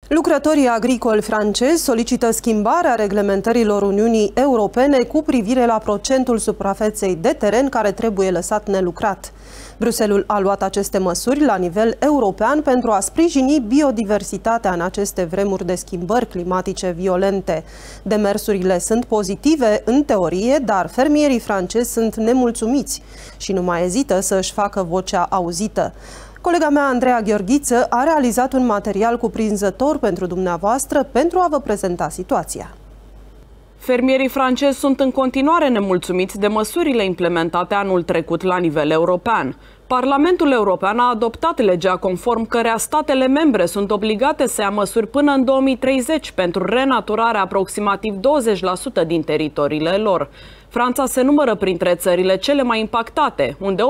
Lucrătorii agricoli francezi solicită schimbarea reglementărilor Uniunii Europene cu privire la procentul suprafeței de teren care trebuie lăsat nelucrat. Bruxelles a luat aceste măsuri la nivel european pentru a sprijini biodiversitatea în aceste vremuri de schimbări climatice violente. Demersurile sunt pozitive în teorie, dar fermierii francezi sunt nemulțumiți și nu mai ezită să își facă vocea auzită. Colega mea, Andreea Gheorghiță, a realizat un material cuprinzător pentru dumneavoastră pentru a vă prezenta situația. Fermierii francezi sunt în continuare nemulțumiți de măsurile implementate anul trecut la nivel european. Parlamentul European a adoptat legea conform căreia statele membre sunt obligate să ia măsuri până în 2030 pentru renaturarea aproximativ 20% din teritoriile lor. Franța se numără printre țările cele mai impactate, unde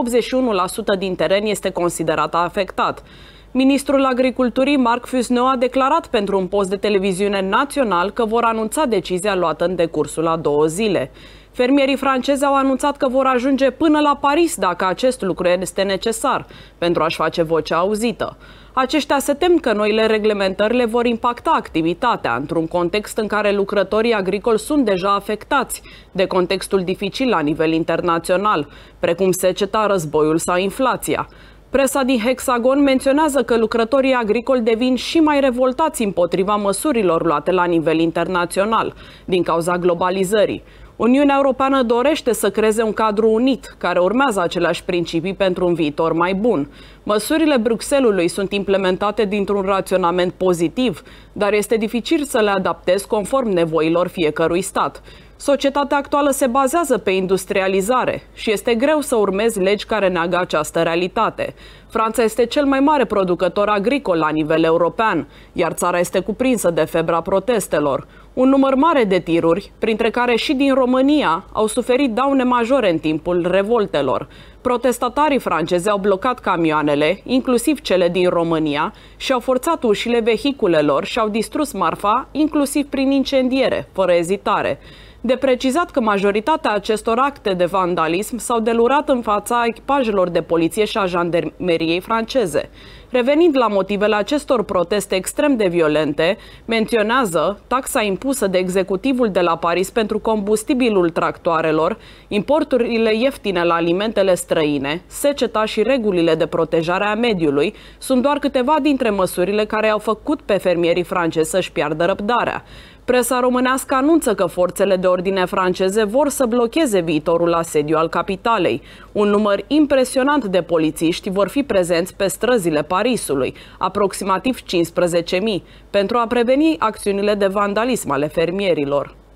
81% din teren este considerat afectat. Ministrul Agriculturii, Marc Fesneau, a declarat pentru un post de televiziune național că vor anunța decizia luată în decursul a 2 zile. Fermierii francezi au anunțat că vor ajunge până la Paris dacă acest lucru este necesar pentru a-și face vocea auzită. Aceștia se tem că noile reglementări le vor impacta activitatea într-un context în care lucrătorii agricoli sunt deja afectați de contextul dificil la nivel internațional, precum seceta, războiul sau inflația. Presa din Hexagon menționează că lucrătorii agricoli devin și mai revoltați împotriva măsurilor luate la nivel internațional din cauza globalizării. Uniunea Europeană dorește să creeze un cadru unit, care urmează aceleași principii pentru un viitor mai bun. Măsurile Bruxellesului sunt implementate dintr-un raționament pozitiv, dar este dificil să le adaptezi conform nevoilor fiecărui stat. Societatea actuală se bazează pe industrializare și este greu să urmezi legi care neagă această realitate. Franța este cel mai mare producător agricol la nivel european, iar țara este cuprinsă de febra protestelor. Un număr mare de tiruri, printre care și din România, au suferit daune majore în timpul revoltelor. Protestatarii francezi au blocat camioanele, inclusiv cele din România, și au forțat ușile vehiculelor și au distrus marfa, inclusiv prin incendiere, fără ezitare. De precizat că majoritatea acestor acte de vandalism s-au derulat în fața echipajelor de poliție și a jandarmeriei franceze. Revenind la motivele acestor proteste extrem de violente, menționează taxa impusă de executivul de la Paris pentru combustibilul tractoarelor, importurile ieftine la alimentele străine, seceta și regulile de protejare a mediului sunt doar câteva dintre măsurile care au făcut pe fermierii francezi să-și piardă răbdarea. Presa românească anunță că forțele de ordine franceze vor să blocheze viitorul asediu al capitalei. Un număr impresionant de polițiști vor fi prezenți pe străzile Parisului, aproximativ 15.000, pentru a preveni acțiunile de vandalism ale fermierilor.